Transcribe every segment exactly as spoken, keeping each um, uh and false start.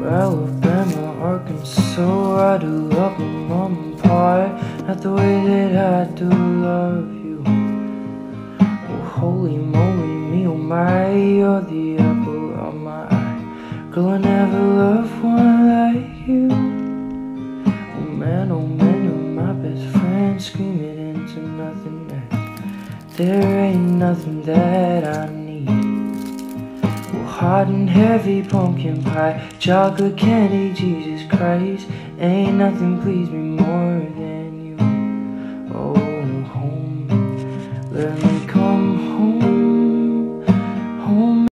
Alabama, Arkansas, I do love my mom and pop, not the way that I do love you. Oh, holy moly, me, oh my, you're the apple of my eye. Girl, I never loved one like you. Oh man, oh man, you're my best friend, screaming into nothingness. There ain't nothing that I need. Hot and heavy pumpkin pie, chocolate candy, Jesus Christ, ain't nothing please me more than you. Oh, home, let me come home, home.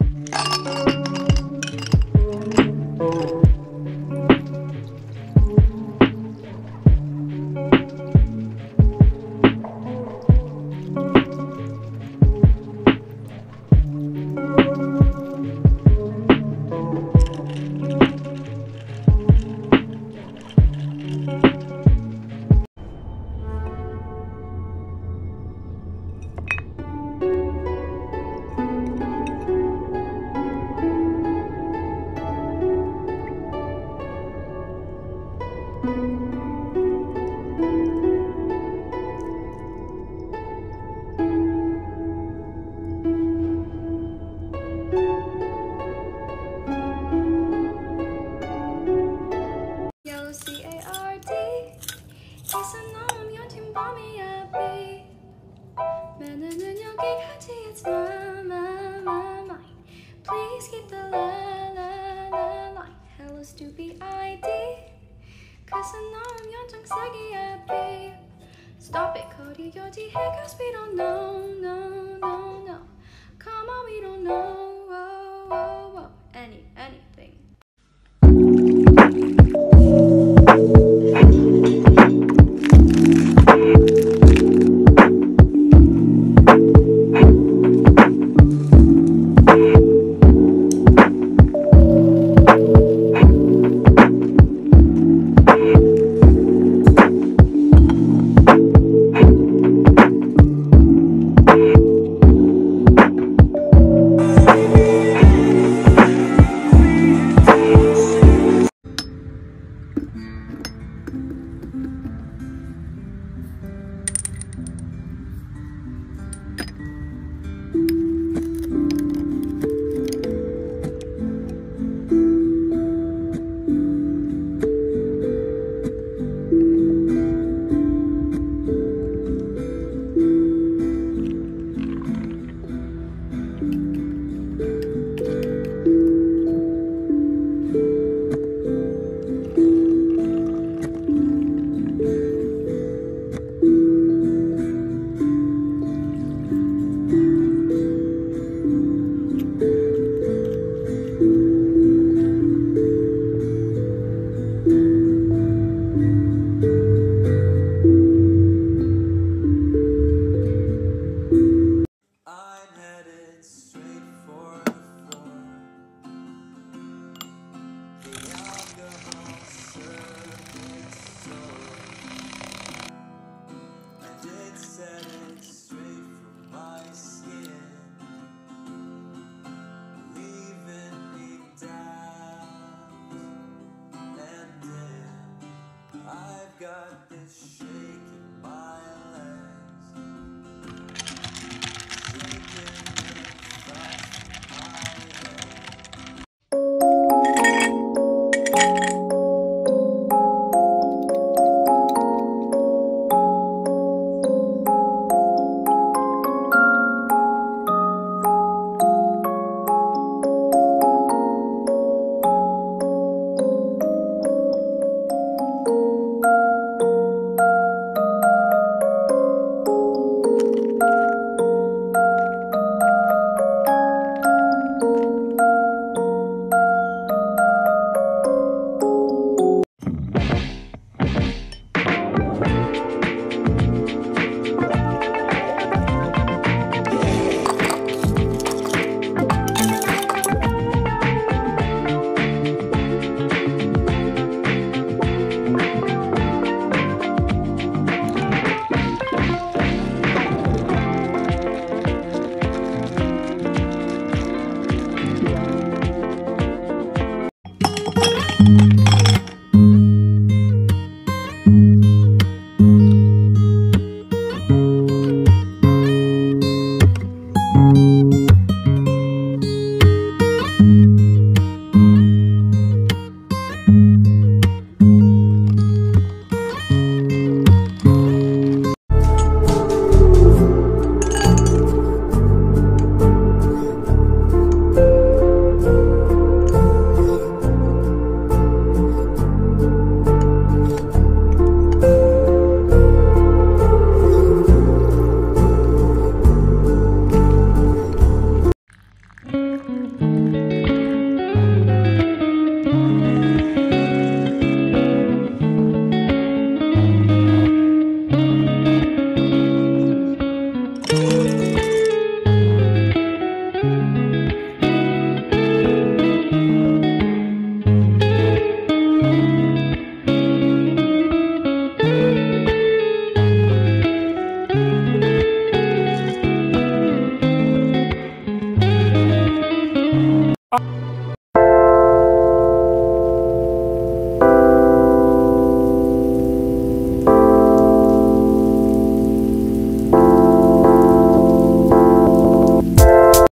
It's my, my, my, my. Please keep the la, la, la line. Hello, stupid I D. Cause I know I'm young, 좀 세게 babe. Stop it, Cody, you're the heck, cause we don't know, no, no, no. Come on, we don't know.